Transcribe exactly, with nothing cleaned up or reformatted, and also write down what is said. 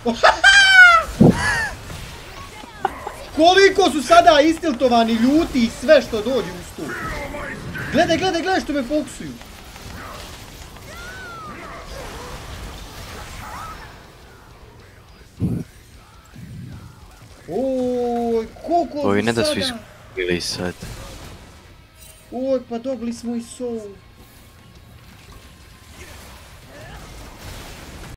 Koliko su sada istiltovani, ljuti i sve što dođe uz tu. Gledaj, gledaj, gledaj što me fokusuju. Oj, koliko Ovi su ne da su sada... izgubili sad. Oj, pa dobili smo i soul.